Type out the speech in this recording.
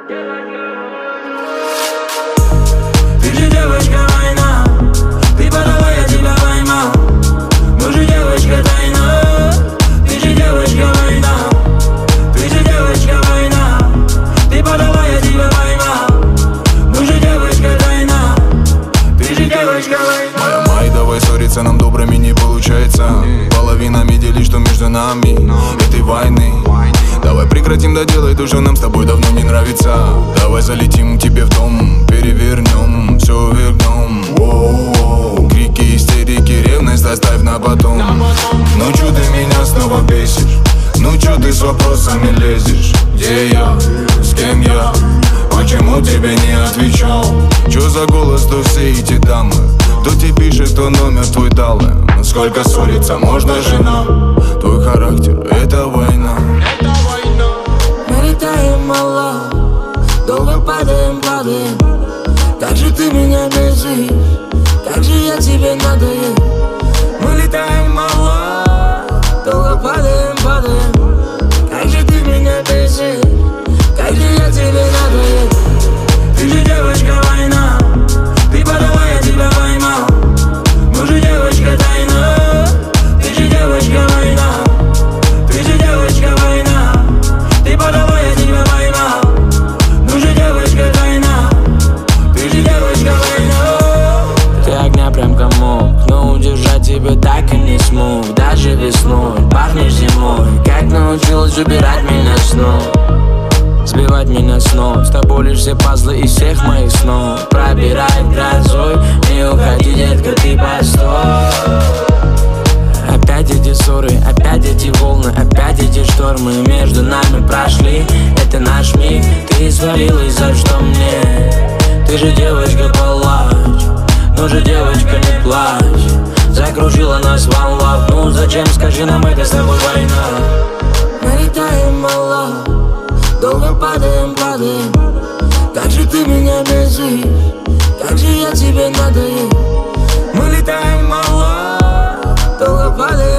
Ты же девочка война, ты подала, я тебя поймал. Мы же девочка тайна, ты же девочка война. Ты же девочка война, ты подала, я тебя поймал. Мы же девочка тайна, ты же девочка война. Моя май, давай ссориться, нам добрыми не получается. Половинами делить, что между нами этой войны. Давай прекратим доделать то, что нам с тобой давно не нравится. Давай залетим к тебе в дом, перевернем, все вернем. Воу-воу. Крики, истерики, ревность оставь на потом. Ну чё ты меня снова бесишь? Ну чё ты с вопросами лезешь? Где я? С кем я? Почему тебе не отвечал? Чё за голос, то все эти дамы? Кто тебе пишет, кто номер твой дал? Сколько ссориться можно, жена? Твой характер — это война. Мы летаем мало, долго падаем. Как же ты меня бесишь, как же я тебе надоел. Мы летаем мало, долго падаем. Как же ты меня бесишь, как же я тебе надоел. Ты же девочка война, ты подала, я тебя поймал. Мы же девочка тайна, ты же девочка война. Ты же девочка война, ты подала, я тебя поймал. Мы же девочка тайна, ты же девочка война. Ты огня прям комок, но удержать тебя так и не смог. Даже весной, пахнешь зимой. Как научилась убирать меня снова, сбивать меня с ног. С тобой лишь все пазлы из всех моих снов. Пробирает грозой, не уходи, детка, ты постой. Опять эти ссоры, опять эти волны, опять эти штормы между нами прошли. Это наш миг, ты свалилась, за что мне? Ты же девочка, палач, ну же девочка, не плачь. Закружила нас волна, ну зачем, скажи нам, это с тобой война. Мы летаем мало, долго падаем. Как же ты меня бесишь, как же я тебе надоел. Мы летаем мало, долго падаем.